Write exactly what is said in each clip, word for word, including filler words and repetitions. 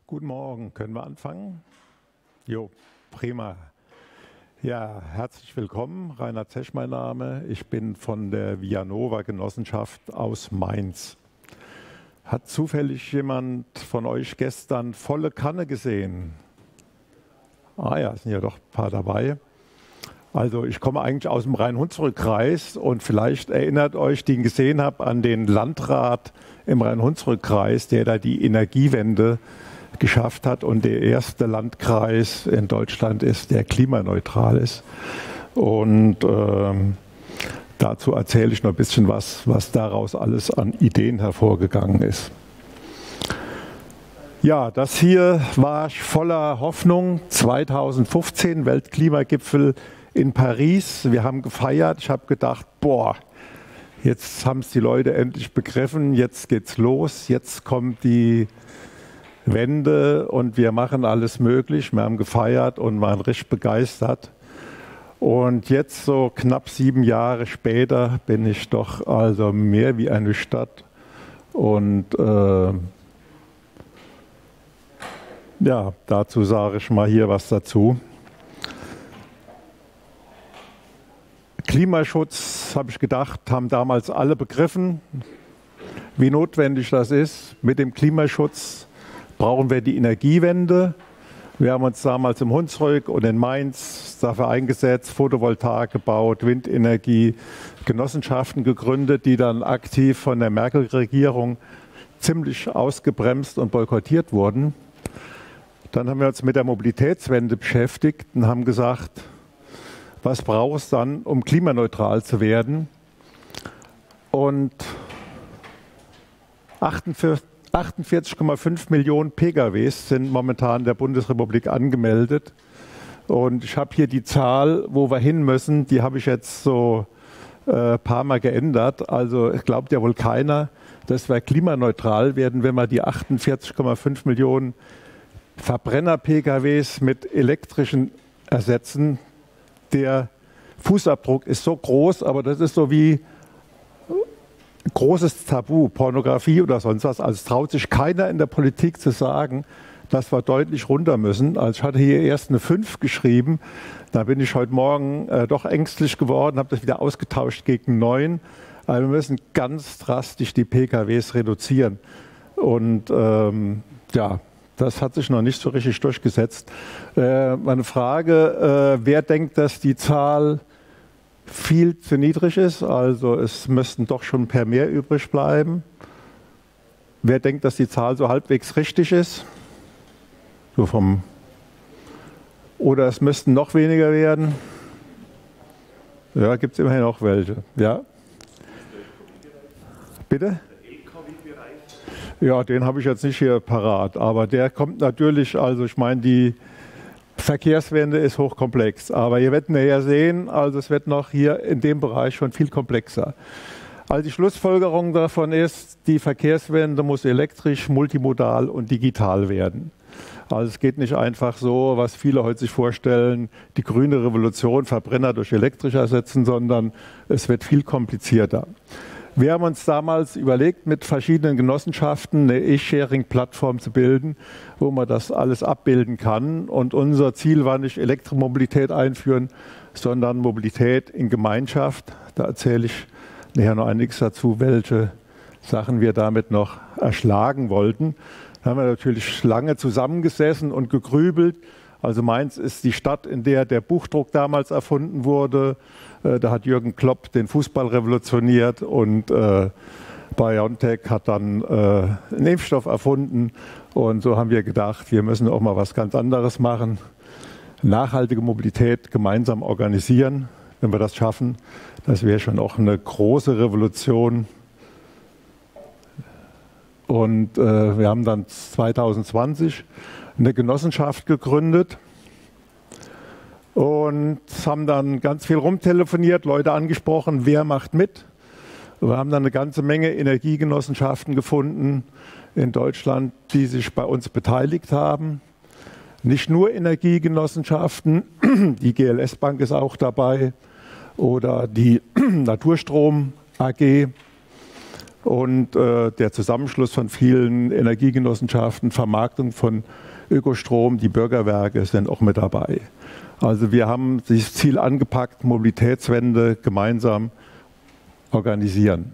Guten Morgen, können wir anfangen? Jo, prima. Ja, herzlich willkommen. Rainer Zesch mein Name. Ich bin von der Vianova Genossenschaft aus Mainz. Hat zufällig jemand von euch gestern volle Kanne gesehen? Ah ja, es sind ja doch ein paar dabei. Also ich komme eigentlich aus dem Rhein-Hunsrück-Kreis und vielleicht erinnert euch, die ich gesehen habe, an den Landrat im Rhein-Hunsrück-Kreis, der da die Energiewende geschafft hat und der erste Landkreis in Deutschland ist, der klimaneutral ist. Und ähm, dazu erzähle ich noch ein bisschen was, was daraus alles an Ideen hervorgegangen ist. Ja, das hier war voller Hoffnung. zweitausendfünfzehn Weltklimagipfel in Paris. Wir haben gefeiert. Ich habe gedacht, boah, jetzt haben es die Leute endlich begriffen. Jetzt geht's los. Jetzt kommt die Wende und wir machen alles möglich. Wir haben gefeiert und waren richtig begeistert. Und jetzt, so knapp sieben Jahre später, bin ich doch also mehr wie eine Stadt. Und äh, ja, dazu sage ich mal hier was dazu. Klimaschutz, habe ich gedacht, haben damals alle begriffen, wie notwendig das ist. Mit dem Klimaschutz brauchen wir die Energiewende. Wir haben uns damals im Hunsrück und in Mainz dafür eingesetzt, Photovoltaik gebaut, Windenergie, Genossenschaften gegründet, die dann aktiv von der Merkel-Regierung ziemlich ausgebremst und boykottiert wurden. Dann haben wir uns mit der Mobilitätswende beschäftigt und haben gesagt, was braucht es dann, um klimaneutral zu werden? Und achtundvierzig Komma fünf Millionen Pkws sind momentan in der Bundesrepublik angemeldet. Und ich habe hier die Zahl, wo wir hin müssen, die habe ich jetzt so ein äh, paar Mal geändert. Also glaubt ja wohl keiner, dass wir klimaneutral werden, wenn wir die achtundvierzig Komma fünf Millionen Verbrenner-Pkws mit elektrischen ersetzen. Der Fußabdruck ist so groß, aber das ist so wie großes Tabu, Pornografie oder sonst was. Also es traut sich keiner in der Politik zu sagen, dass wir deutlich runter müssen. Also ich hatte hier erst eine fünf geschrieben, da bin ich heute Morgen äh, doch ängstlich geworden, habe das wieder ausgetauscht gegen neun. Also wir müssen ganz drastisch die Pkws reduzieren. Und ähm, ja, das hat sich noch nicht so richtig durchgesetzt. Äh, meine Frage, äh, wer denkt, dass die Zahl viel zu niedrig ist? Also es müssten doch schon ein paar mehr übrig bleiben. Wer denkt, dass die Zahl so halbwegs richtig ist? So vom Oder es müssten noch weniger werden? Ja, gibt es immerhin noch welche. Ja. Bitte? Ja, den habe ich jetzt nicht hier parat, aber der kommt natürlich, also ich meine, die Verkehrswende ist hochkomplex, aber ihr werdet nachher sehen, also es wird noch hier in dem Bereich schon viel komplexer. Also die Schlussfolgerung davon ist, die Verkehrswende muss elektrisch, multimodal und digital werden. Also es geht nicht einfach so, was viele heute sich vorstellen, die grüne Revolution, Verbrenner durch elektrisch ersetzen, sondern es wird viel komplizierter. Wir haben uns damals überlegt, mit verschiedenen Genossenschaften eine E-Sharing-Plattform zu bilden, wo man das alles abbilden kann. Und unser Ziel war nicht Elektromobilität einführen, sondern Mobilität in Gemeinschaft. Da erzähle ich nachher noch einiges dazu, welche Sachen wir damit noch erschlagen wollten. Da haben wir natürlich lange zusammengesessen und gegrübelt. Also Mainz ist die Stadt, in der der Buchdruck damals erfunden wurde. Da hat Jürgen Klopp den Fußball revolutioniert und äh, BioNTech hat dann äh, einen Impfstoff erfunden. Und so haben wir gedacht, wir müssen auch mal was ganz anderes machen. Nachhaltige Mobilität gemeinsam organisieren, wenn wir das schaffen. Das wäre schon auch eine große Revolution. Und äh, wir haben dann zweitausendzwanzig eine Genossenschaft gegründet. Und haben dann ganz viel rumtelefoniert, Leute angesprochen, wer macht mit. Wir haben dann eine ganze Menge Energiegenossenschaften gefunden in Deutschland, die sich bei uns beteiligt haben. Nicht nur Energiegenossenschaften, die G L S Bank ist auch dabei oder die Naturstrom A G und äh, der Zusammenschluss von vielen Energiegenossenschaften, Vermarktung von Ökostrom, die Bürgerwerke sind auch mit dabei. Also wir haben das Ziel angepackt, Mobilitätswende gemeinsam organisieren.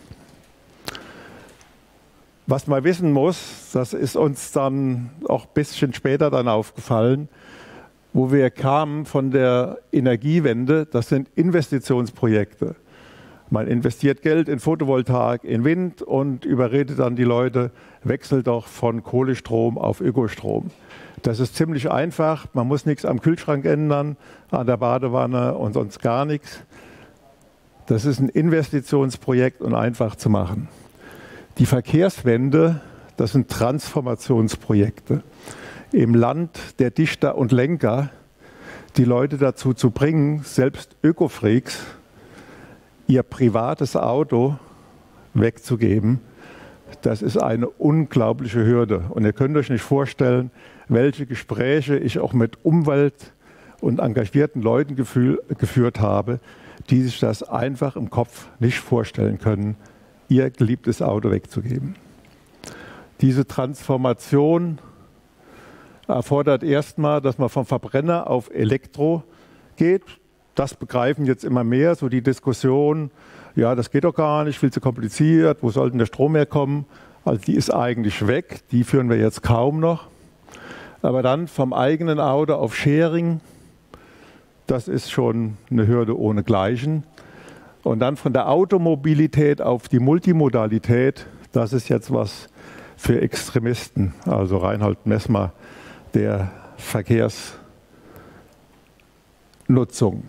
Was man wissen muss, das ist uns dann auch ein bisschen später dann aufgefallen, wo wir kamen von der Energiewende, das sind Investitionsprojekte. Man investiert Geld in Photovoltaik, in Wind und überredet dann die Leute, wechselt doch von Kohlestrom auf Ökostrom. Das ist ziemlich einfach, man muss nichts am Kühlschrank ändern, an der Badewanne und sonst gar nichts. Das ist ein Investitionsprojekt und einfach zu machen. Die Verkehrswende, das sind Transformationsprojekte. Im Land der Dichter und Lenker die Leute dazu zu bringen, selbst Ökofreaks, ihr privates Auto wegzugeben, das ist eine unglaubliche Hürde. Und ihr könnt euch nicht vorstellen, welche Gespräche ich auch mit Umwelt- und engagierten Leuten gefühl, geführt habe, die sich das einfach im Kopf nicht vorstellen können, ihr geliebtes Auto wegzugeben. Diese Transformation erfordert erstmal, dass man vom Verbrenner auf Elektro geht. Das begreifen jetzt immer mehr, so die Diskussion, ja, das geht doch gar nicht, viel zu kompliziert, wo soll denn der Strom herkommen? Also die ist eigentlich weg, die führen wir jetzt kaum noch. Aber dann vom eigenen Auto auf Sharing, das ist schon eine Hürde ohnegleichen. Und dann von der Automobilität auf die Multimodalität, das ist jetzt was für Extremisten. Also Reinhold Messmer, der Verkehrsnutzung.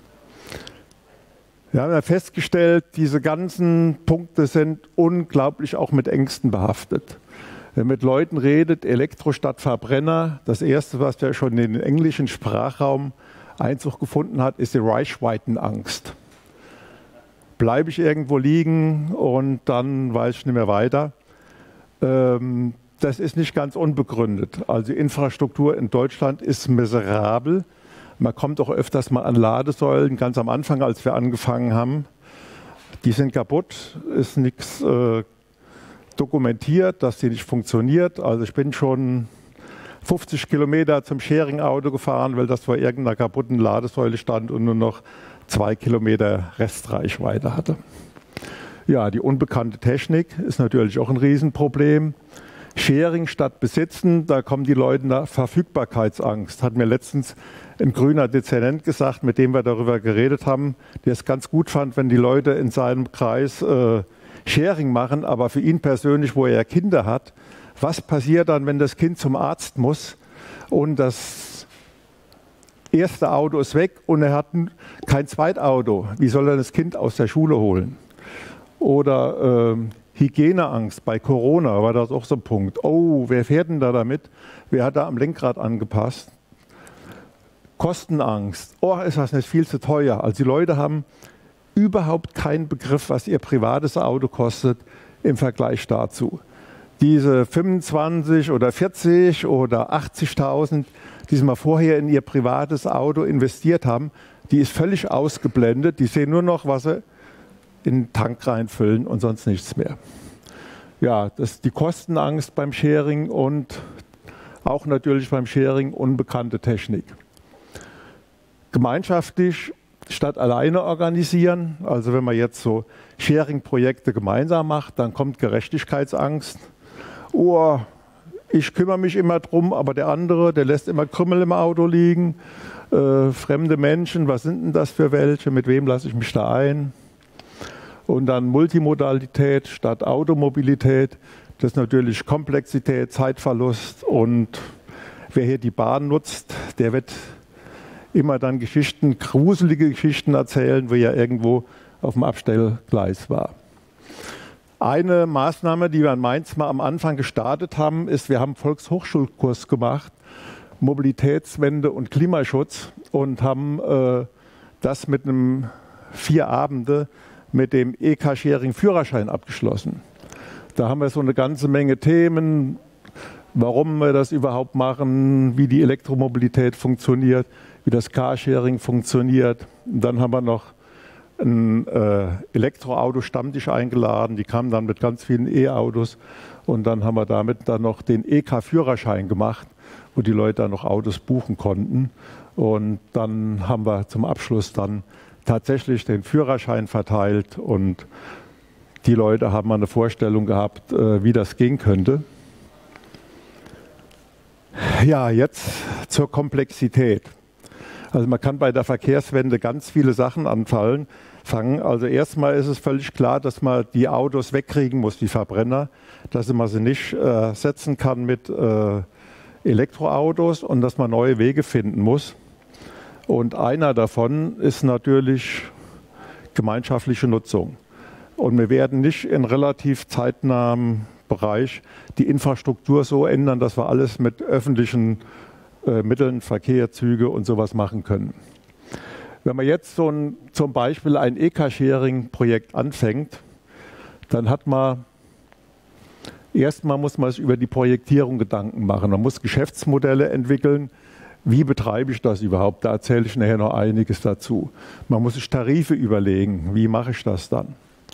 Wir haben ja festgestellt, diese ganzen Punkte sind unglaublich auch mit Ängsten behaftet. Wenn man mit Leuten redet, Elektro statt Verbrenner, das Erste, was ja schon in den englischen Sprachraum Einzug gefunden hat, ist die Reichweitenangst. Bleibe ich irgendwo liegen und dann weiß ich nicht mehr weiter. Ähm, das ist nicht ganz unbegründet. Also die Infrastruktur in Deutschland ist miserabel. Man kommt auch öfters mal an Ladesäulen, ganz am Anfang, als wir angefangen haben. Die sind kaputt, ist nichts äh, dokumentiert, dass die nicht funktioniert. Also ich bin schon fünfzig Kilometer zum Sharing-Auto gefahren, weil das vor irgendeiner kaputten Ladesäule stand und nur noch zwei Kilometer Restreichweite hatte. Ja, die unbekannte Technik ist natürlich auch ein Riesenproblem. Sharing statt Besitzen, da kommen die Leute nach Verfügbarkeitsangst. Hat mir letztens ein grüner Dezernent gesagt, mit dem wir darüber geredet haben, der es ganz gut fand, wenn die Leute in seinem Kreis äh, Sharing machen, aber für ihn persönlich, wo er ja Kinder hat, was passiert dann, wenn das Kind zum Arzt muss und das erste Auto ist weg und er hat kein Zweitauto. Wie soll er das Kind aus der Schule holen? Oder äh, Hygieneangst bei Corona war das auch so ein Punkt. Oh, wer fährt denn da damit? Wer hat da am Lenkrad angepasst? Kostenangst. Oh, ist das nicht viel zu teuer? Also die Leute haben überhaupt keinen Begriff, was ihr privates Auto kostet im Vergleich dazu. Diese fünfundzwanzig oder vierzig oder achtzigtausend, die sie mal vorher in ihr privates Auto investiert haben, die ist völlig ausgeblendet. Die sehen nur noch, was sie in den Tank reinfüllen und sonst nichts mehr. Ja, das ist die Kostenangst beim Sharing und auch natürlich beim Sharing unbekannte Technik. Gemeinschaftlich statt alleine organisieren, also wenn man jetzt so Sharing-Projekte gemeinsam macht, dann kommt Gerechtigkeitsangst. Oh, ich kümmere mich immer drum, aber der andere, der lässt immer Krümel im Auto liegen. Äh, fremde Menschen, was sind denn das für welche? Mit wem lasse ich mich da ein? Und dann Multimodalität statt Automobilität. Das ist natürlich Komplexität, Zeitverlust. Und wer hier die Bahn nutzt, der wird immer dann Geschichten, gruselige Geschichten erzählen, wo er irgendwo auf dem Abstellgleis war. Eine Maßnahme, die wir in Mainz mal am Anfang gestartet haben, ist, wir haben einen Volkshochschulkurs gemacht, Mobilitätswende und Klimaschutz und haben äh, das mit einem vier Abende mit dem E K-Sharing-Führerschein abgeschlossen. Da haben wir so eine ganze Menge Themen, warum wir das überhaupt machen, wie die Elektromobilität funktioniert, wie das Carsharing funktioniert. Und dann haben wir noch ein äh, Elektroauto-Stammtisch eingeladen. Die kamen dann mit ganz vielen E-Autos und dann haben wir damit dann noch den E K-Führerschein gemacht, wo die Leute dann noch Autos buchen konnten. Und dann haben wir zum Abschluss dann tatsächlich den Führerschein verteilt und die Leute haben eine Vorstellung gehabt, äh, wie das gehen könnte. Ja, jetzt zur Komplexität. Also man kann bei der Verkehrswende ganz viele Sachen anfallen, fangen. Also erstmal ist es völlig klar, dass man die Autos wegkriegen muss, die Verbrenner, dass man sie nicht äh, ersetzen kann mit äh, Elektroautos und dass man neue Wege finden muss. Und einer davon ist natürlich gemeinschaftliche Nutzung. Und wir werden nicht in relativ zeitnahem Bereich die Infrastruktur so ändern, dass wir alles mit öffentlichen äh, Mitteln, Verkehr, Züge und sowas machen können. Wenn man jetzt so ein, zum Beispiel ein E K-Sharing-Projekt anfängt, dann hat man, erstmal muss man sich über die Projektierung Gedanken machen. Man muss Geschäftsmodelle entwickeln. Wie betreibe ich das überhaupt? Da erzähle ich nachher noch einiges dazu. Man muss sich Tarife überlegen. Wie mache ich das dann?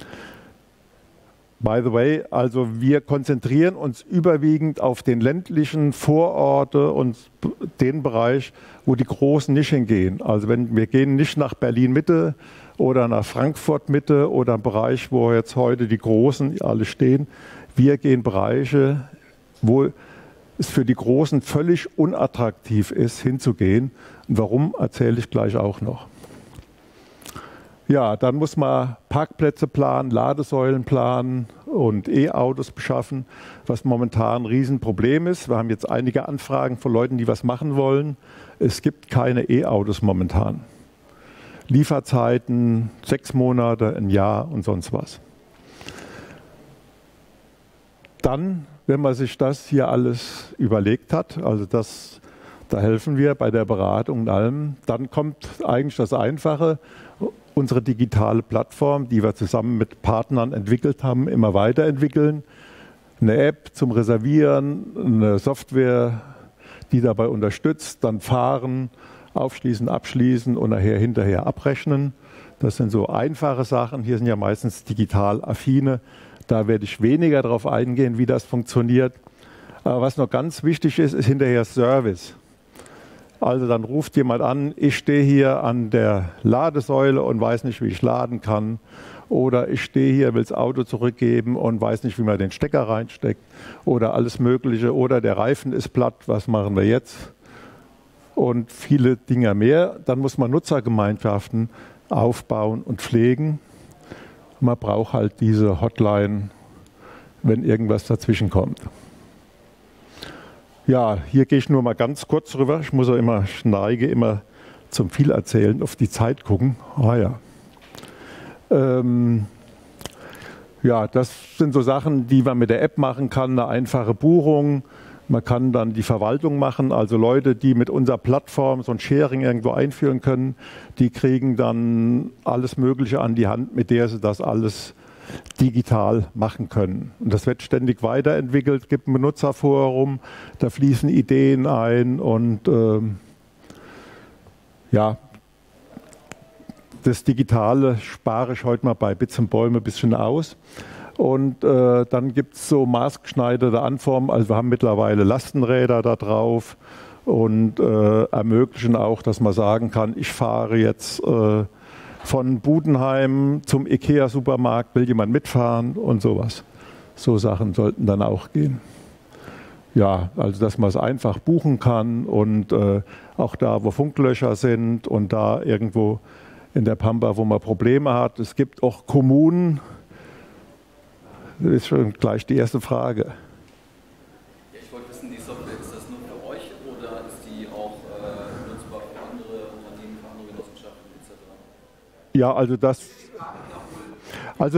By the way, also wir konzentrieren uns überwiegend auf den ländlichen Vororte und den Bereich, wo die Großen nicht hingehen. Also wenn, wir gehen nicht nach Berlin-Mitte oder nach Frankfurt-Mitte oder einen Bereich, wo jetzt heute die Großen alle stehen. Wir gehen Bereiche, wo es für die Großen völlig unattraktiv ist, hinzugehen. Und warum, erzähle ich gleich auch noch. Ja, dann muss man Parkplätze planen, Ladesäulen planen und E-Autos beschaffen, was momentan ein Riesenproblem ist. Wir haben jetzt einige Anfragen von Leuten, die was machen wollen. Es gibt keine E-Autos momentan. Lieferzeiten, sechs Monate, ein Jahr und sonst was. Dann, wenn man sich das hier alles überlegt hat, also das, da helfen wir bei der Beratung und allem, dann kommt eigentlich das Einfache. Unsere digitale Plattform, die wir zusammen mit Partnern entwickelt haben, immer weiterentwickeln. Eine App zum Reservieren, eine Software, die dabei unterstützt, dann fahren, aufschließen, abschließen und nachher hinterher abrechnen. Das sind so einfache Sachen. Hier sind ja meistens digital affine. Da werde ich weniger darauf eingehen, wie das funktioniert. Aber was noch ganz wichtig ist, ist hinterher Service. Also dann ruft jemand an, ich stehe hier an der Ladesäule und weiß nicht, wie ich laden kann. Oder ich stehe hier, will das Auto zurückgeben und weiß nicht, wie man den Stecker reinsteckt. Oder alles Mögliche. Oder der Reifen ist platt, was machen wir jetzt? Und viele Dinge mehr. Dann muss man Nutzergemeinschaften aufbauen und pflegen. Man braucht halt diese Hotline, wenn irgendwas dazwischen kommt. Ja, hier gehe ich nur mal ganz kurz rüber. Ich muss ja immer, ich neige immer zum viel erzählen, auf die Zeit gucken. Ah ja. Ähm, ja, das sind so Sachen, die man mit der App machen kann, eine einfache Buchung. Man kann dann die Verwaltung machen, also Leute, die mit unserer Plattform so ein Sharing irgendwo einführen können, die kriegen dann alles Mögliche an die Hand, mit der sie das alles digital machen können. Und das wird ständig weiterentwickelt, es gibt ein Benutzerforum, da fließen Ideen ein und ähm, ja, das Digitale spare ich heute mal bei Bits und Bäume ein bisschen aus. Und äh, dann gibt es so maßgeschneiderte Anformen, also wir haben mittlerweile Lastenräder da drauf und äh, ermöglichen auch, dass man sagen kann, ich fahre jetzt äh, von Budenheim zum Ikea-Supermarkt, will jemand mitfahren und sowas. So Sachen sollten dann auch gehen. Ja, also dass man es einfach buchen kann und äh, auch da, wo Funklöcher sind und da irgendwo in der Pampa, wo man Probleme hat. Es gibt auch Kommunen, das ist schon gleich die erste Frage. Ja, ich wollte wissen, die Software, ist das nur für euch oder ist die auch äh, nutzbar für andere Unternehmen, für andere Genossenschaften et cetera? Ja, also das, also,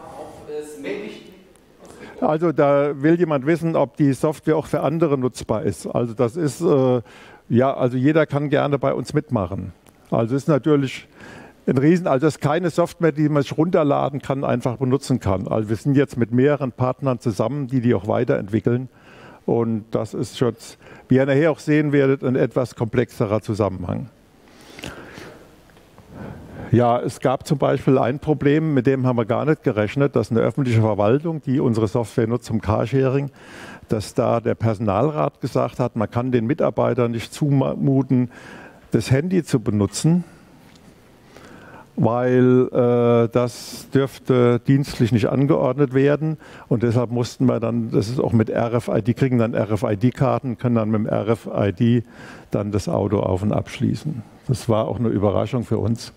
also da will jemand wissen, ob die Software auch für andere nutzbar ist. Also das ist, äh, ja, also jeder kann gerne bei uns mitmachen. Also ist natürlich ein Riesen, also es ist keine Software, die man sich runterladen kann, einfach benutzen kann. Also wir sind jetzt mit mehreren Partnern zusammen, die die auch weiterentwickeln. Und das ist schon, wie ihr nachher auch sehen werdet, ein etwas komplexerer Zusammenhang. Ja, es gab zum Beispiel ein Problem, mit dem haben wir gar nicht gerechnet, dass eine öffentliche Verwaltung, die unsere Software nutzt zum Carsharing, dass da der Personalrat gesagt hat, man kann den Mitarbeitern nicht zumuten, das Handy zu benutzen, weil äh, das dürfte dienstlich nicht angeordnet werden und deshalb mussten wir dann, das ist auch mit R F I D, die kriegen dann R F I D-Karten, können dann mit dem R F I D dann das Auto auf- und abschließen. Das war auch eine Überraschung für uns.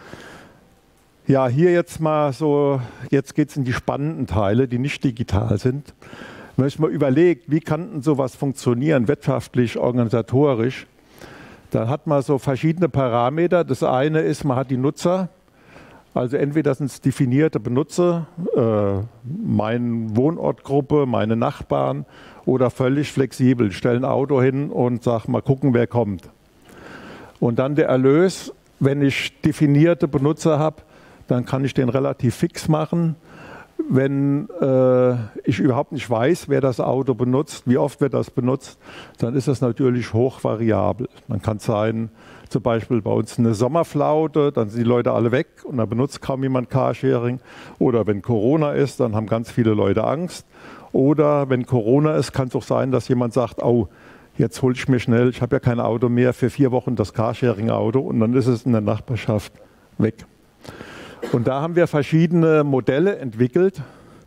Ja, hier jetzt mal so, jetzt geht es in die spannenden Teile, die nicht digital sind. Wenn ich mal überlegt, wie kann denn sowas funktionieren, wirtschaftlich, organisatorisch, dann hat man so verschiedene Parameter. Das eine ist, man hat die Nutzer, also entweder sind es definierte Benutzer, äh, meine Wohnortgruppe, meine Nachbarn oder völlig flexibel. Ich stelle ein Auto hin und sage, mal gucken, wer kommt. Und dann der Erlös, wenn ich definierte Benutzer habe, dann kann ich den relativ fix machen. Wenn äh, ich überhaupt nicht weiß, wer das Auto benutzt, wie oft wird das benutzt, dann ist das natürlich hochvariabel. Man kann sein, zum Beispiel bei uns eine Sommerflaute, dann sind die Leute alle weg und dann benutzt kaum jemand Carsharing. Oder wenn Corona ist, dann haben ganz viele Leute Angst. Oder wenn Corona ist, kann es auch sein, dass jemand sagt, oh, jetzt hole ich mir schnell, ich habe ja kein Auto mehr, für vier Wochen das Carsharing-Auto und dann ist es in der Nachbarschaft weg. Und da haben wir verschiedene Modelle entwickelt,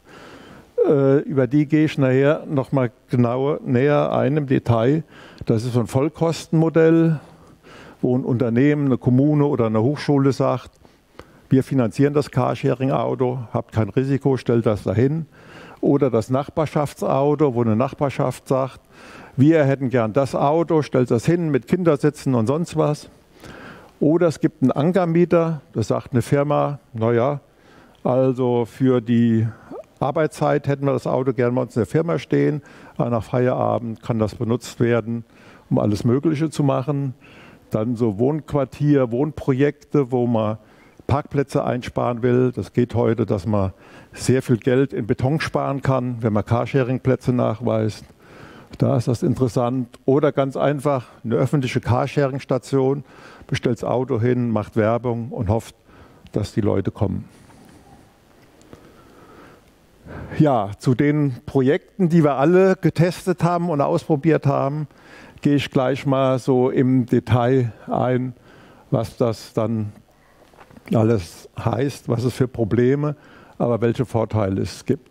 äh, über die gehe ich nachher nochmal genauer näher ein im Detail. Das ist so ein Vollkostenmodell, wo ein Unternehmen, eine Kommune oder eine Hochschule sagt, wir finanzieren das Carsharing-Auto, habt kein Risiko, stellt das dahin. Oder das Nachbarschaftsauto, wo eine Nachbarschaft sagt, wir hätten gern das Auto, stellt das hin mit Kindersitzen und sonst was. Oder es gibt einen Ankermieter, das sagt eine Firma, naja, also für die Arbeitszeit hätten wir das Auto gerne bei uns in der Firma stehen, aber nach Feierabend kann das benutzt werden, um alles Mögliche zu machen. Dann so Wohnquartier, Wohnprojekte, wo man Parkplätze einsparen will. Das geht heute, dass man sehr viel Geld in Beton sparen kann, wenn man Carsharing-Plätze nachweist. Da ist das interessant. Oder ganz einfach eine öffentliche Carsharing-Station, bestellt das Auto hin, macht Werbung und hofft, dass die Leute kommen. Ja, zu den Projekten, die wir alle getestet haben und ausprobiert haben, gehe ich gleich mal so im Detail ein, was das dann alles heißt, was es für Probleme, aber welche Vorteile es gibt.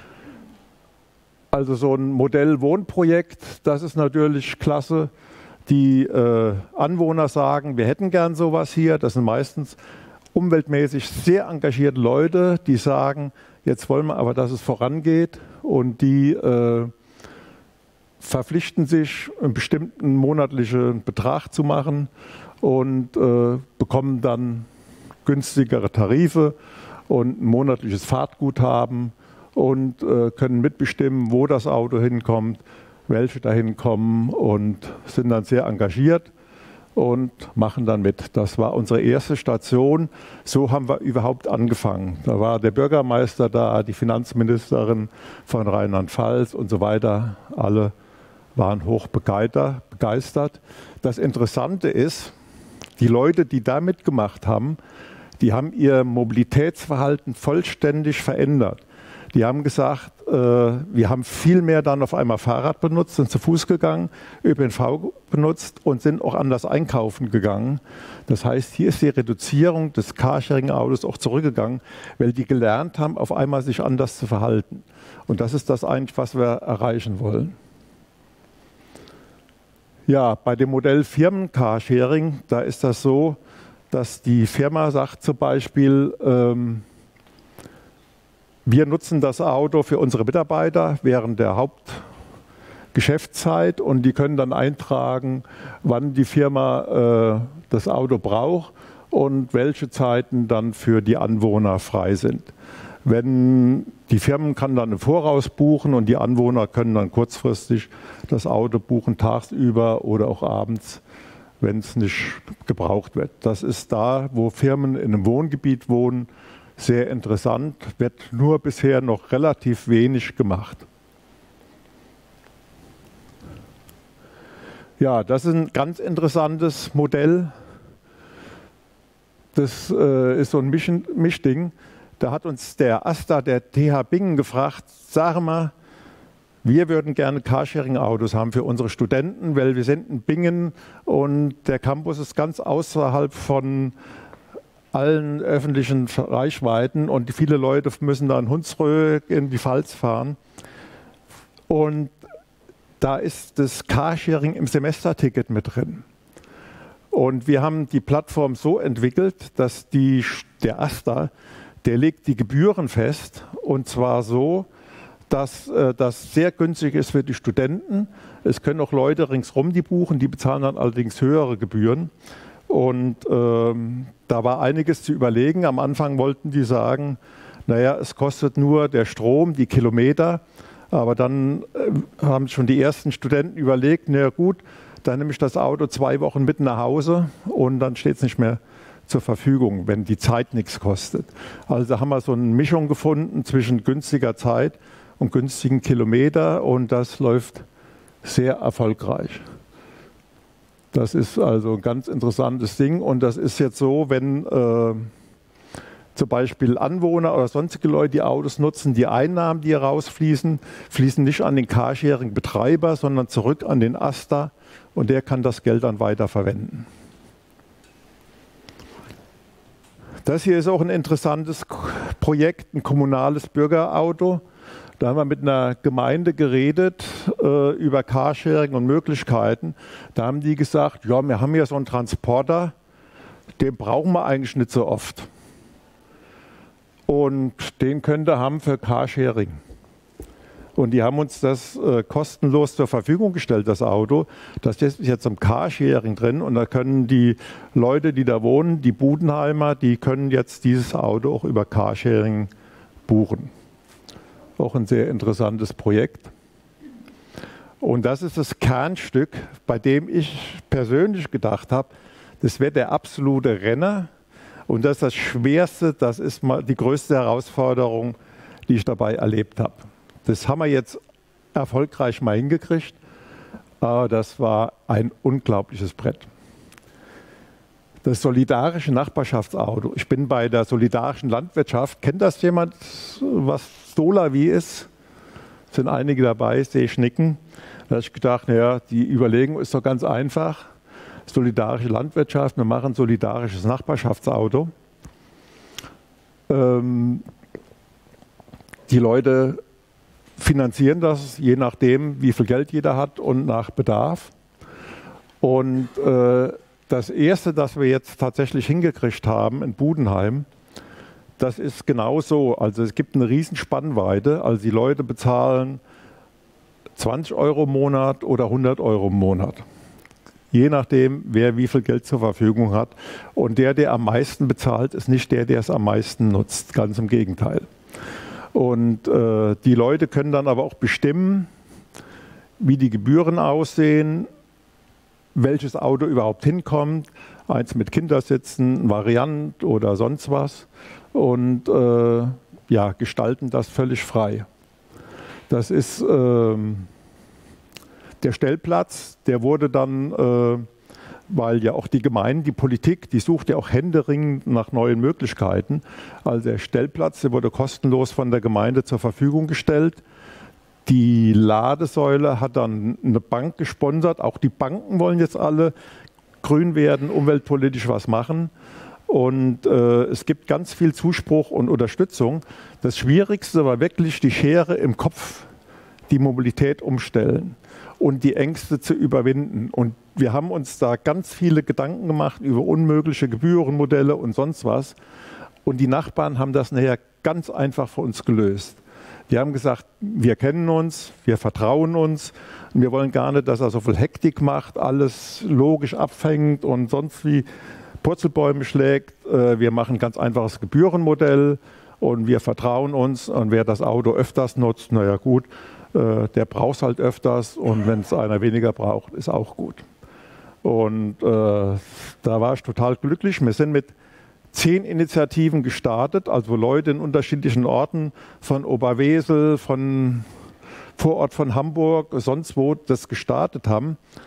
Also so ein Modell-Wohnprojekt, das ist natürlich klasse. Die äh, Anwohner sagen, wir hätten gern sowas hier. Das sind meistens umweltmäßig sehr engagierte Leute, die sagen, jetzt wollen wir aber, dass es vorangeht. Und die äh, verpflichten sich, einen bestimmten monatlichen Betrag zu machen und äh, bekommen dann günstigere Tarife und ein monatliches Fahrtguthaben und äh, können mitbestimmen, wo das Auto hinkommt, welche dahin kommen und sind dann sehr engagiert und machen dann mit. Das war unsere erste Station. So haben wir überhaupt angefangen. Da war der Bürgermeister da, die Finanzministerin von Rheinland-Pfalz und so weiter. Alle waren hoch begeistert. Das Interessante ist, die Leute, die da mitgemacht haben, die haben ihr Mobilitätsverhalten vollständig verändert. Die haben gesagt, äh, wir haben viel mehr dann auf einmal Fahrrad benutzt, sind zu Fuß gegangen, Ö P N V benutzt und sind auch anders einkaufen gegangen. Das heißt, hier ist die Reduzierung des Carsharing-Autos auch zurückgegangen, weil die gelernt haben, auf einmal sich anders zu verhalten. Und das ist das eigentlich, was wir erreichen wollen. Ja, bei dem Modell Firmen-Carsharing, da ist das so, dass die Firma sagt zum Beispiel, ähm, wir nutzen das Auto für unsere Mitarbeiter während der Hauptgeschäftszeit und die können dann eintragen, wann die Firma äh, das Auto braucht und welche Zeiten dann für die Anwohner frei sind. Wenn die Firmen kann dann im Voraus buchen und die Anwohner können dann kurzfristig das Auto buchen, tagsüber oder auch abends, wenn es nicht gebraucht wird. Das ist da, wo Firmen in einem Wohngebiet wohnen, sehr interessant, wird nur bisher noch relativ wenig gemacht. Ja, das ist ein ganz interessantes Modell. das äh, ist so ein Mischen, Mischding. Da hat uns der Asta der T H Bingen gefragt, sag mal, wir würden gerne Carsharing-Autos haben für unsere Studenten, weil wir sind in Bingen und der Campus ist ganz außerhalb von allen öffentlichen Reichweiten und viele Leute müssen da in Hunsrück in die Pfalz fahren. Und da ist das Carsharing im Semesterticket mit drin. Und wir haben die Plattform so entwickelt, dass die, der Asta, der legt die Gebühren fest und zwar so, dass äh, das sehr günstig ist für die Studenten. Es können auch Leute ringsrum die buchen, die bezahlen dann allerdings höhere Gebühren. Und ähm, da war einiges zu überlegen. Am Anfang wollten die sagen, naja, es kostet nur der Strom, die Kilometer. Aber dann äh, haben schon die ersten Studenten überlegt, na gut, dann nehme ich das Auto zwei Wochen mit nach Hause und dann steht es nicht mehr zur Verfügung, wenn die Zeit nichts kostet. Also haben wir so eine Mischung gefunden zwischen günstiger Zeit und günstigen Kilometer und das läuft sehr erfolgreich. Das ist also ein ganz interessantes Ding und das ist jetzt so, wenn äh, zum Beispiel Anwohner oder sonstige Leute die Autos nutzen, die Einnahmen, die rausfließen, fließen nicht an den Carsharing-Betreiber, sondern zurück an den Asta und der kann das Geld dann weiter verwenden. Das hier ist auch ein interessantes Projekt, ein kommunales Bürgerauto. Da haben wir mit einer Gemeinde geredet äh, über Carsharing und Möglichkeiten. Da haben die gesagt, ja, wir haben ja so einen Transporter, den brauchen wir eigentlich nicht so oft. Und den könnt ihr haben für Carsharing. Und die haben uns das äh, kostenlos zur Verfügung gestellt, das Auto. Das ist jetzt im Carsharing drin und da können die Leute, die da wohnen, die Budenheimer, die können jetzt dieses Auto auch über Carsharing buchen. Auch ein sehr interessantes Projekt. Und das ist das Kernstück, bei dem ich persönlich gedacht habe, das wäre der absolute Renner. Und das ist das Schwerste, das ist mal die größte Herausforderung, die ich dabei erlebt habe. Das haben wir jetzt erfolgreich mal hingekriegt, aber das war ein unglaubliches Brett. Das solidarische Nachbarschaftsauto. Ich bin bei der solidarischen Landwirtschaft. Kennt das jemand, was Solavi ist? Es sind einige dabei, sehe ich nicken. Da habe ich gedacht, naja, die Überlegung ist doch ganz einfach. Solidarische Landwirtschaft, wir machen solidarisches Nachbarschaftsauto. Ähm, die Leute finanzieren das, je nachdem, wie viel Geld jeder hat und nach Bedarf. Und äh, das Erste, das wir jetzt tatsächlich hingekriegt haben in Budenheim, das ist genau so. Also es gibt eine riesen Spannweite. Also die Leute bezahlen zwanzig Euro im Monat oder hundert Euro im Monat. Je nachdem, wer wie viel Geld zur Verfügung hat. Und der, der am meisten bezahlt, ist nicht der, der es am meisten nutzt. Ganz im Gegenteil. Und äh, die Leute können dann aber auch bestimmen, wie die Gebühren aussehen, welches Auto überhaupt hinkommt. Eins mit Kindersitzen, ein Variant oder sonst was. Und äh, ja, gestalten das völlig frei. Das ist äh, der Stellplatz, der wurde dann, äh, weil ja auch die Gemeinde, die Politik, die sucht ja auch händeringend nach neuen Möglichkeiten. Also der Stellplatz, der wurde kostenlos von der Gemeinde zur Verfügung gestellt. Die Ladesäule hat dann eine Bank gesponsert. Auch die Banken wollen jetzt alle grün werden, umweltpolitisch was machen. Und äh, es gibt ganz viel Zuspruch und Unterstützung. Das Schwierigste war wirklich die Schere im Kopf, die Mobilität umstellen und die Ängste zu überwinden. Und wir haben uns da ganz viele Gedanken gemacht über unmögliche Gebührenmodelle und sonst was. Und die Nachbarn haben das nachher ganz einfach für uns gelöst. Die haben gesagt, wir kennen uns, wir vertrauen uns und wir wollen gar nicht, dass er so viel Hektik macht, alles logisch abfängt und sonst wie Purzelbäume schlägt. Wir machen ein ganz einfaches Gebührenmodell und wir vertrauen uns. Und wer das Auto öfters nutzt, naja gut, der braucht es halt öfters und wenn es einer weniger braucht, ist auch gut. Und äh, da war ich total glücklich. Wir sind mit zehn Initiativen gestartet, also Leute in unterschiedlichen Orten von Oberwesel, von Vorort von Hamburg, sonst wo das gestartet haben.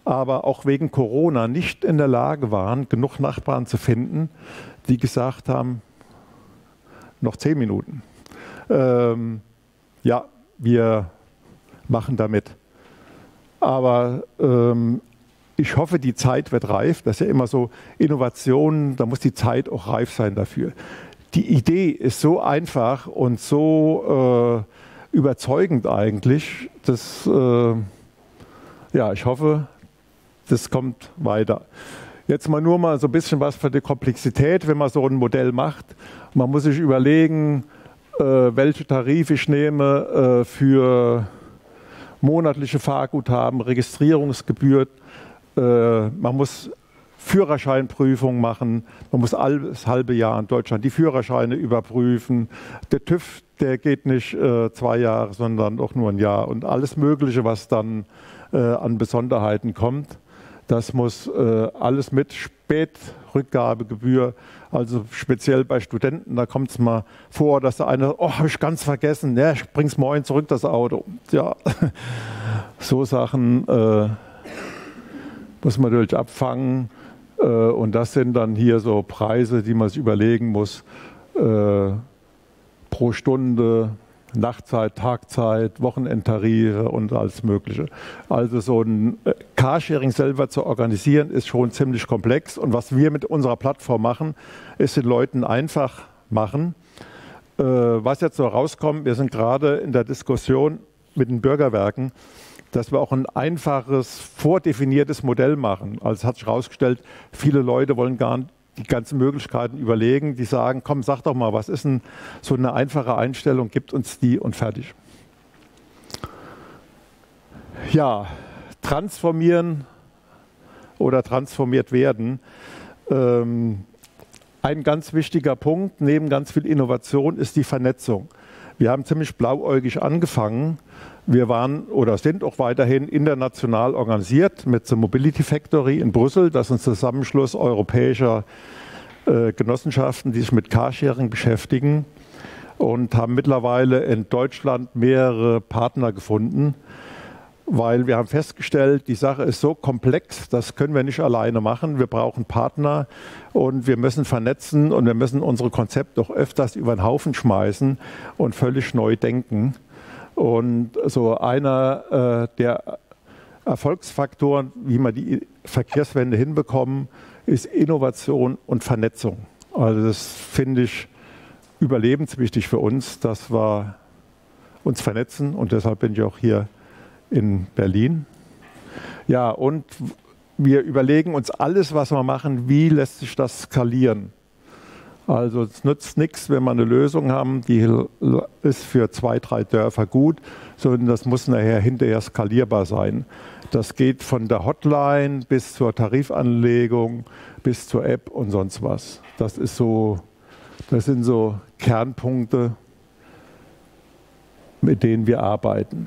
aber auch wegen Corona nicht in der Lage waren, genug Nachbarn zu finden, die gesagt haben, noch zehn Minuten. Ähm, ja, wir machen damit. Aber ähm, ich hoffe, die Zeit wird reif. Das ist ja immer so, Innovationen, da muss die Zeit auch reif sein dafür. Die Idee ist so einfach und so äh, überzeugend eigentlich, dass, äh, ja, ich hoffe, das kommt weiter. Jetzt mal nur mal so ein bisschen was für die Komplexität, wenn man so ein Modell macht. Man muss sich überlegen, äh, welche Tarife ich nehme äh, für monatliche Fahrguthaben, Registrierungsgebühr. Äh, man muss Führerscheinprüfung machen. Man muss alles halbe Jahr in Deutschland die Führerscheine überprüfen. Der TÜV, der geht nicht äh, zwei Jahre, sondern auch nur ein Jahr. Und alles Mögliche, was dann äh, an Besonderheiten kommt. Das muss äh, alles mit Spätrückgabegebühr, also speziell bei Studenten, da kommt es mal vor, dass der eine, oh, habe ich ganz vergessen, ja, ich bring's morgen zurück, das Auto. Ja, so Sachen äh, muss man natürlich abfangen äh, und das sind dann hier so Preise, die man sich überlegen muss, äh, pro Stunde, Nachtzeit, Tagzeit, Wochenendtarife und alles Mögliche. Also so ein Carsharing selber zu organisieren, ist schon ziemlich komplex. Und was wir mit unserer Plattform machen, ist den Leuten einfach machen. Äh, was jetzt so rauskommt, wir sind gerade in der Diskussion mit den Bürgerwerken, dass wir auch ein einfaches, vordefiniertes Modell machen. Also es hat sich herausgestellt, viele Leute wollen gar nicht die ganzen Möglichkeiten überlegen, die sagen, komm, sag doch mal, was ist denn so eine einfache Einstellung, gibt uns die und fertig. Ja, transformieren oder transformiert werden. Ähm, ein ganz wichtiger Punkt neben ganz viel Innovation ist die Vernetzung. Wir haben ziemlich blauäugig angefangen. Wir waren oder sind auch weiterhin international organisiert mit der Mobility Factory in Brüssel. Das ist ein Zusammenschluss europäischer äh, Genossenschaften, die sich mit Carsharing beschäftigen und haben mittlerweile in Deutschland mehrere Partner gefunden, weil wir haben festgestellt, die Sache ist so komplex, das können wir nicht alleine machen. Wir brauchen Partner und wir müssen vernetzen und wir müssen unsere Konzepte auch öfters über den Haufen schmeißen und völlig neu denken. Und so einer äh, der Erfolgsfaktoren, wie wir die Verkehrswende hinbekommen, ist Innovation und Vernetzung. Also das finde ich überlebenswichtig für uns, dass wir uns vernetzen und deshalb bin ich auch hier in Berlin. Ja, und wir überlegen uns alles, was wir machen, wie lässt sich das skalieren. Also es nützt nichts, wenn wir eine Lösung haben, die ist für zwei, drei Dörfer gut, sondern das muss nachher hinterher skalierbar sein. Das geht von der Hotline bis zur Tarifanlegung, bis zur App und sonst was. Das ist so, das sind so Kernpunkte, mit denen wir arbeiten.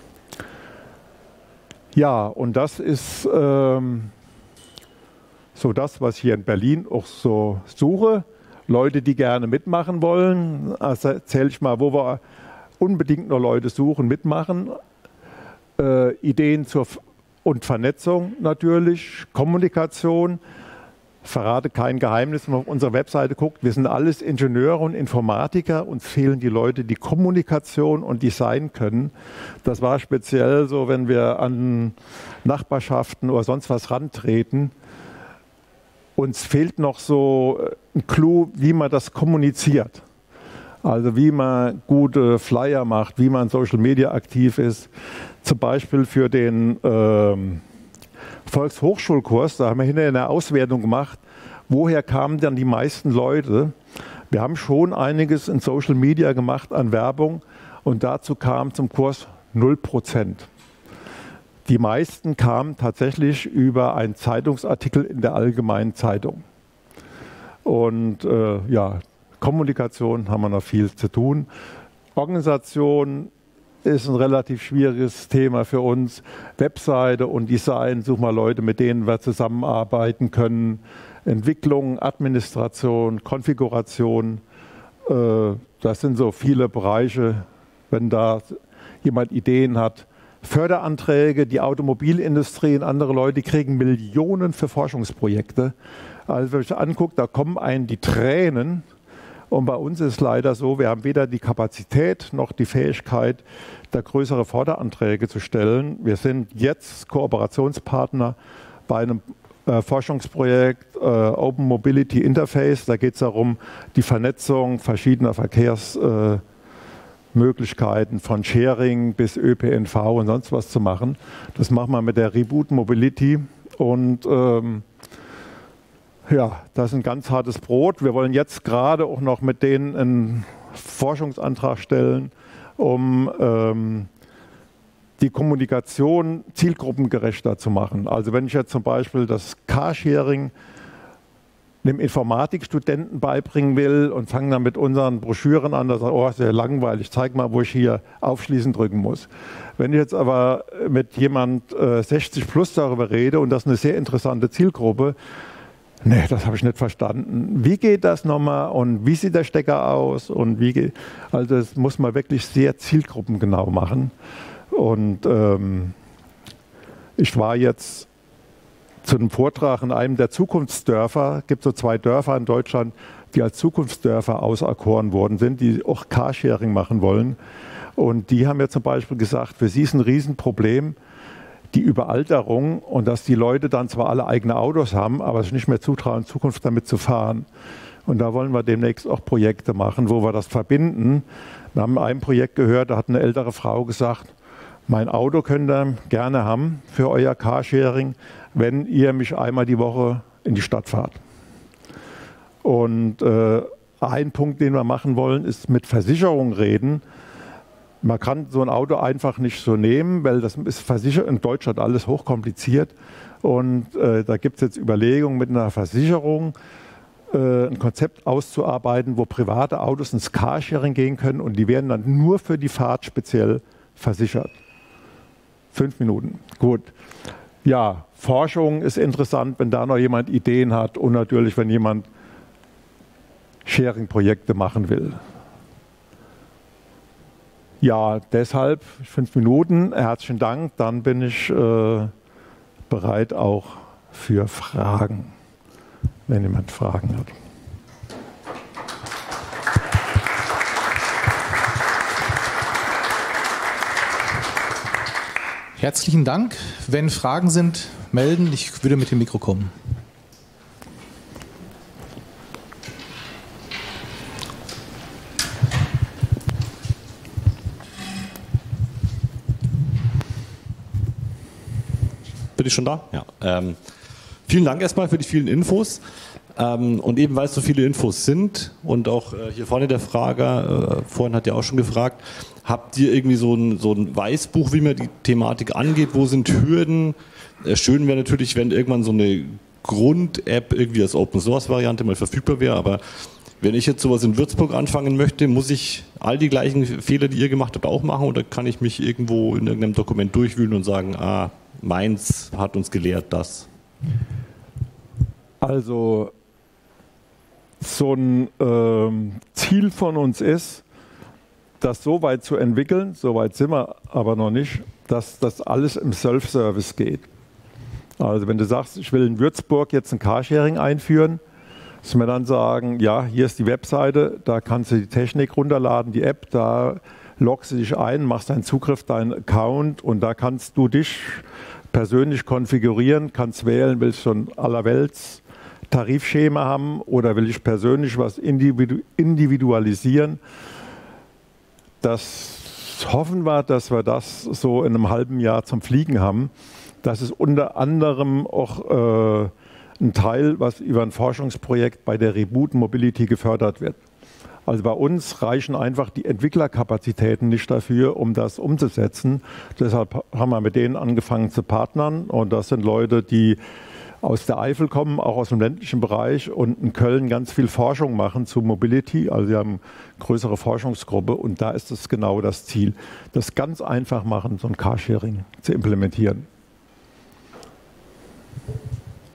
Ja, und das ist ähm, so das, was ich hier in Berlin auch so suche. Leute, die gerne mitmachen wollen. Also erzähle ich mal, wo wir unbedingt noch Leute suchen, mitmachen. Äh, Ideen zur F und Vernetzung natürlich, Kommunikation. Verrate kein Geheimnis, wenn man auf unsere Webseite guckt. Wir sind alles Ingenieure und Informatiker. Uns fehlen die Leute, die Kommunikation und Design können. Das war speziell so, wenn wir an Nachbarschaften oder sonst was rantreten. Uns fehlt noch so ein Clou, wie man das kommuniziert. Also wie man gute Flyer macht, wie man in Social Media aktiv ist. Zum Beispiel für den ähm, Volkshochschulkurs, da haben wir hinterher eine Auswertung gemacht, woher kamen dann die meisten Leute. Wir haben schon einiges in Social Media gemacht an Werbung und dazu kam zum Kurs null Prozent. Die meisten kamen tatsächlich über einen Zeitungsartikel in der Allgemeinen Zeitung. Und äh, ja, Kommunikation haben wir noch viel zu tun. Organisation ist ein relativ schwieriges Thema für uns. Webseite und Design, suchen wir Leute, mit denen wir zusammenarbeiten können. Entwicklung, Administration, Konfiguration. Äh, das sind so viele Bereiche. Wenn da jemand Ideen hat, Förderanträge, die Automobilindustrie und andere Leute kriegen Millionen für Forschungsprojekte. Also wenn ich angucke, da kommen einem die Tränen. Und bei uns ist es leider so, wir haben weder die Kapazität noch die Fähigkeit, da größere Förderanträge zu stellen. Wir sind jetzt Kooperationspartner bei einem äh, Forschungsprojekt äh, Open Mobility Interface. Da geht es darum, die Vernetzung verschiedener Verkehrsmöglichkeiten äh, von Sharing bis Ö P N V und sonst was zu machen. Das machen wir mit der Reboot Mobility und ähm, ja, das ist ein ganz hartes Brot. Wir wollen jetzt gerade auch noch mit denen einen Forschungsantrag stellen, um ähm, die Kommunikation zielgruppengerechter zu machen. Also wenn ich jetzt zum Beispiel das Carsharing einem Informatikstudenten beibringen will und fange dann mit unseren Broschüren an, das ist oh, sehr langweilig, zeig mal, wo ich hier aufschließen drücken muss. Wenn ich jetzt aber mit jemand äh, sechzig plus darüber rede und das ist eine sehr interessante Zielgruppe, nee, das habe ich nicht verstanden. Wie geht das nochmal und wie sieht der Stecker aus? Und wie geht, also das muss man wirklich sehr zielgruppengenau machen. Und ähm, ich war jetzt zu einem Vortrag in einem der Zukunftsdörfer. Es gibt so zwei Dörfer in Deutschland, die als Zukunftsdörfer auserkoren worden sind, die auch Carsharing machen wollen. Und die haben mir zum Beispiel gesagt, für sie ist ein Riesenproblem die Überalterung und dass die Leute dann zwar alle eigene Autos haben, aber sich nicht mehr zutrauen, in Zukunft damit zu fahren. Und da wollen wir demnächst auch Projekte machen, wo wir das verbinden. Wir haben in einem Projekt gehört, da hat eine ältere Frau gesagt, mein Auto könnt ihr gerne haben für euer Carsharing, wenn ihr mich einmal die Woche in die Stadt fahrt. Und äh, ein Punkt, den wir machen wollen, ist mit Versicherung reden. Man kann so ein Auto einfach nicht so nehmen, weil das ist versichert in Deutschland alles hochkompliziert. Und äh, da gibt es jetzt Überlegungen mit einer Versicherung, äh, ein Konzept auszuarbeiten, wo private Autos ins Carsharing gehen können und die werden dann nur für die Fahrt speziell versichert. Fünf Minuten, gut. Ja, Forschung ist interessant, wenn da noch jemand Ideen hat und natürlich, wenn jemand Sharing-Projekte machen will. Ja, deshalb fünf Minuten. Herzlichen Dank. Dann bin ich äh, bereit auch für Fragen, wenn jemand Fragen hat. Herzlichen Dank. Wenn Fragen sind, melden. Ich würde mit dem Mikro kommen. Bin ich schon da? Ja. Ähm, vielen Dank erstmal für die vielen Infos. Ähm, und eben weil es so viele Infos sind und auch äh, hier vorne der Frager, äh, vorhin hat ja auch schon gefragt, habt ihr irgendwie so ein, so ein Weißbuch, wie man die Thematik angeht? Wo sind Hürden? Äh, schön wäre natürlich, wenn irgendwann so eine Grund-App irgendwie als Open-Source-Variante mal verfügbar wäre, aber wenn ich jetzt sowas in Würzburg anfangen möchte, muss ich all die gleichen Fehler, die ihr gemacht habt, auch machen oder kann ich mich irgendwo in irgendeinem Dokument durchwühlen und sagen, ah, Mainz hat uns gelehrt das? Also so ein ähm, Ziel von uns ist, das so weit zu entwickeln, so weit sind wir aber noch nicht, dass das alles im Self-Service geht. Also wenn du sagst, ich will in Würzburg jetzt ein Carsharing einführen, dass wir dann sagen, ja, hier ist die Webseite, da kannst du die Technik runterladen, die App, da loggst du dich ein, machst deinen Zugriff, deinen Account und da kannst du dich persönlich konfigurieren, kannst wählen, willst du ein allerwelts Tarifschema haben oder will ich persönlich was individu individualisieren. Das hoffen wir, dass wir das so in einem halben Jahr zum Fliegen haben. Das ist unter anderem auch äh, ein Teil, was über ein Forschungsprojekt bei der Reboot Mobility gefördert wird. Also bei uns reichen einfach die Entwicklerkapazitäten nicht dafür, um das umzusetzen. Deshalb haben wir mit denen angefangen zu partnern. Und das sind Leute, die aus der Eifel kommen, auch aus dem ländlichen Bereich und in Köln ganz viel Forschung machen zu Mobility. Also wir haben eine größere Forschungsgruppe und da ist es genau das Ziel, das ganz einfach machen, so ein Carsharing zu implementieren.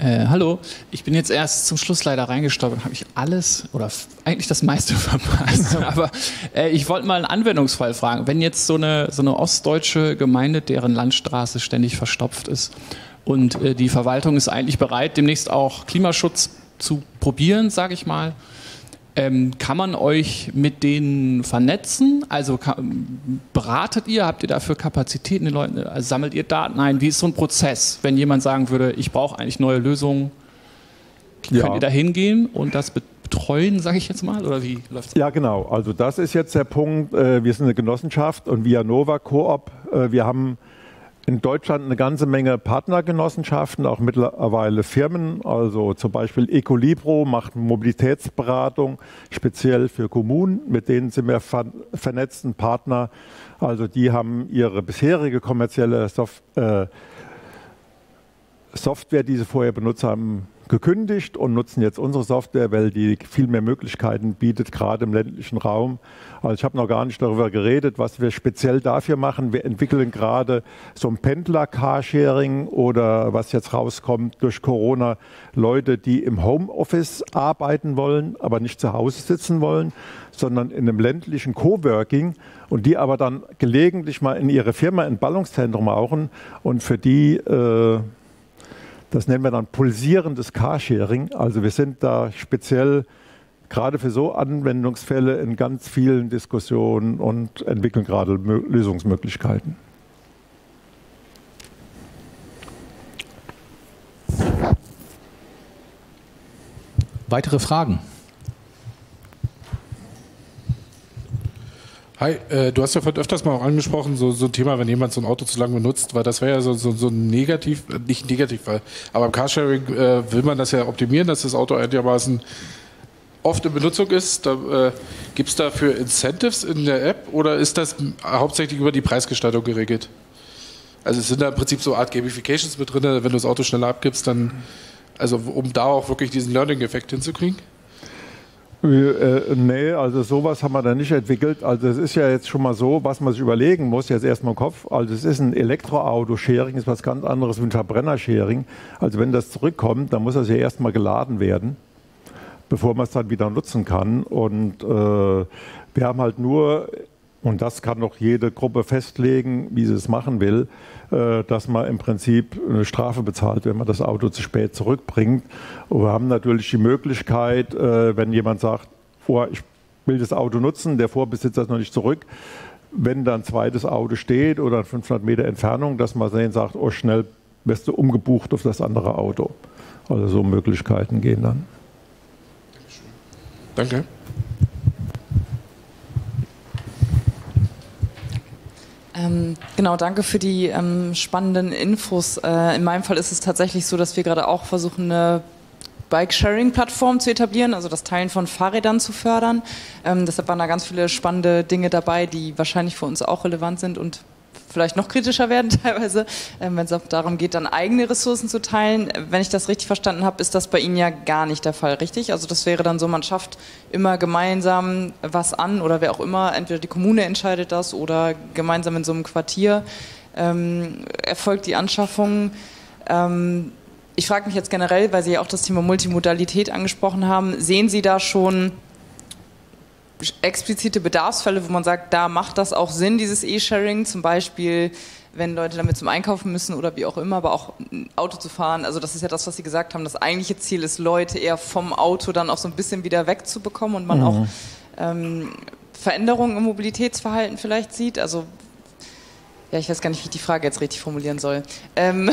Äh, hallo, ich bin jetzt erst zum Schluss leider reingestolpert, habe ich alles oder f- eigentlich das meiste verpasst. Aber äh, ich wollte mal einen Anwendungsfall fragen. Wenn jetzt so eine, so eine ostdeutsche Gemeinde, deren Landstraße ständig verstopft ist und äh, die Verwaltung ist eigentlich bereit, demnächst auch Klimaschutz zu probieren, sage ich mal, ähm, kann man euch mit denen vernetzen? Also kann, beratet ihr, habt ihr dafür Kapazitäten, die Leute, also sammelt ihr Daten ein? Wie ist so ein Prozess, wenn jemand sagen würde, ich brauche eigentlich neue Lösungen? Ja. Könnt ihr da hingehen und das betreuen, sage ich jetzt mal? Oder wie läuft es? Ja, genau. Also das ist jetzt der Punkt. Wir sind eine Genossenschaft und Vianova Coop. Wir haben in Deutschland eine ganze Menge Partnergenossenschaften, auch mittlerweile Firmen. Also zum Beispiel Ecolibro macht Mobilitätsberatung speziell für Kommunen. Mit denen sind wir ver- vernetzten Partner. Also die haben ihre bisherige kommerzielle Soft- äh, Software, die sie vorher benutzt haben, gekündigt und nutzen jetzt unsere Software, weil die viel mehr Möglichkeiten bietet, gerade im ländlichen Raum. Also ich habe noch gar nicht darüber geredet, was wir speziell dafür machen. Wir entwickeln gerade so ein Pendler-Carsharing oder was jetzt rauskommt durch Corona, Leute, die im Homeoffice arbeiten wollen, aber nicht zu Hause sitzen wollen, sondern in einem ländlichen Coworking und die aber dann gelegentlich mal in ihre Firma ein Ballungszentrum brauchen und für die äh, das nennen wir dann pulsierendes Carsharing. Also wir sind da speziell gerade für so Anwendungsfälle in ganz vielen Diskussionen und entwickeln gerade Lösungsmöglichkeiten. Weitere Fragen? Hi, äh, du hast ja vorhin öfters mal auch angesprochen, so, so ein Thema, wenn jemand so ein Auto zu lange benutzt, weil das wäre ja so, so, so ein Negativ, äh, nicht ein Negativfall, aber im Carsharing äh, will man das ja optimieren, dass das Auto einigermaßen oft in Benutzung ist. Da, äh, gibt es dafür Incentives in der App oder ist das hauptsächlich über die Preisgestaltung geregelt? Also es sind da im Prinzip so Art Gamifications mit drin, wenn du das Auto schneller abgibst, dann, also um da auch wirklich diesen Learning-Effekt hinzukriegen? Äh, nee, also sowas haben wir da nicht entwickelt. Also es ist ja jetzt schon mal so, was man sich überlegen muss, jetzt erstmal im Kopf. Also es ist ein Elektroauto-Sharing, ist was ganz anderes wie ein Verbrenner-Sharing. Also wenn das zurückkommt, dann muss das ja erstmal geladen werden, bevor man es dann wieder nutzen kann. Und äh, wir haben halt nur, und das kann doch jede Gruppe festlegen, wie sie es machen will, äh, dass man im Prinzip eine Strafe bezahlt, wenn man das Auto zu spät zurückbringt. Und wir haben natürlich die Möglichkeit, äh, wenn jemand sagt, oh, ich will das Auto nutzen, der Vorbesitzer ist noch nicht zurück, wenn da ein zweites Auto steht oder fünfhundert Meter Entfernung, dass man dann sagt, oh, schnell wirst du umgebucht auf das andere Auto. Also so Möglichkeiten gehen dann. Danke. Ähm, genau, danke für die ähm, spannenden Infos. Äh, in meinem Fall ist es tatsächlich so, dass wir gerade auch versuchen, eine Bike-Sharing-Plattform zu etablieren, also das Teilen von Fahrrädern zu fördern. Ähm, deshalb waren da ganz viele spannende Dinge dabei, die wahrscheinlich für uns auch relevant sind und vielleicht noch kritischer werden teilweise, ähm, wenn es auch darum geht, dann eigene Ressourcen zu teilen. Wenn ich das richtig verstanden habe, ist das bei Ihnen ja gar nicht der Fall, richtig? Also das wäre dann so, man schafft immer gemeinsam was an oder wer auch immer, entweder die Kommune entscheidet das oder gemeinsam in so einem Quartier ähm, erfolgt die Anschaffung. Ähm, ich frage mich jetzt generell, weil Sie ja auch das Thema Multimodalität angesprochen haben, sehen Sie da schon explizite Bedarfsfälle, wo man sagt, da macht das auch Sinn, dieses E-Sharing, zum Beispiel, wenn Leute damit zum Einkaufen müssen oder wie auch immer, aber auch ein Auto zu fahren. Also das ist ja das, was Sie gesagt haben. Das eigentliche Ziel ist, Leute eher vom Auto dann auch so ein bisschen wieder wegzubekommen und man mhm. auch ähm, Veränderungen im Mobilitätsverhalten vielleicht sieht. Also, ja, ich weiß gar nicht, wie ich die Frage jetzt richtig formulieren soll. Ähm,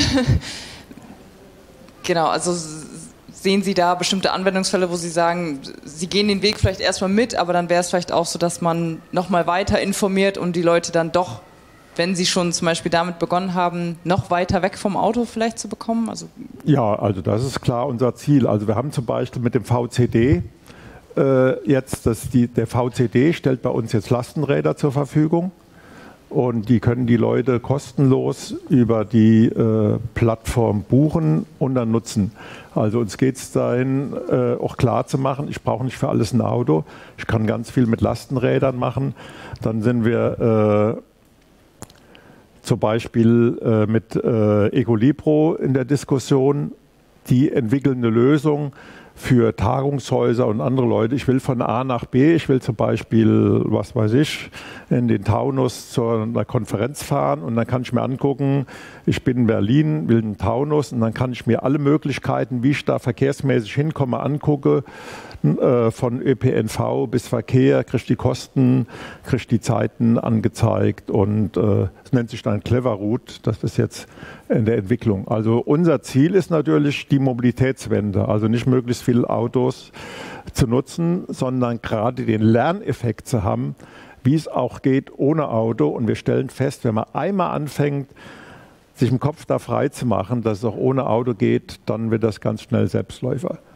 genau, also sehen Sie da bestimmte Anwendungsfälle, wo Sie sagen, Sie gehen den Weg vielleicht erstmal mit, aber dann wäre es vielleicht auch so, dass man nochmal weiter informiert und die Leute dann doch, wenn sie schon zum Beispiel damit begonnen haben, noch weiter weg vom Auto vielleicht zu bekommen? Also ja, also das ist klar unser Ziel. Also wir haben zum Beispiel mit dem V C D äh, jetzt, dass die, der V C D stellt bei uns jetzt Lastenräder zur Verfügung. Und die können die Leute kostenlos über die äh, Plattform buchen und dann nutzen. Also uns geht es dahin, äh, auch klar zu machen, ich brauche nicht für alles ein Auto. Ich kann ganz viel mit Lastenrädern machen. Dann sind wir äh, zum Beispiel äh, mit äh, Ecolibro in der Diskussion, die entwickeln eine Lösung für Tagungshäuser und andere Leute. Ich will von A nach B, ich will zum Beispiel, was weiß ich, in den Taunus zu einer Konferenz fahren und dann kann ich mir angucken, ich bin in Berlin, will einen Taunus und dann kann ich mir alle Möglichkeiten, wie ich da verkehrsmäßig hinkomme, angucke, äh, von Ö P N V bis Verkehr, kriege die Kosten, kriege die Zeiten angezeigt und äh, das nennt sich dann Clever Route, das ist jetzt in der Entwicklung. Also unser Ziel ist natürlich die Mobilitätswende, also nicht möglichst viele Autos zu nutzen, sondern gerade den Lerneffekt zu haben, wie es auch geht ohne Auto. Und wir stellen fest, wenn man einmal anfängt, sich im Kopf da frei zu machen, dass es auch ohne Auto geht, dann wird das ganz schnell Selbstläufer.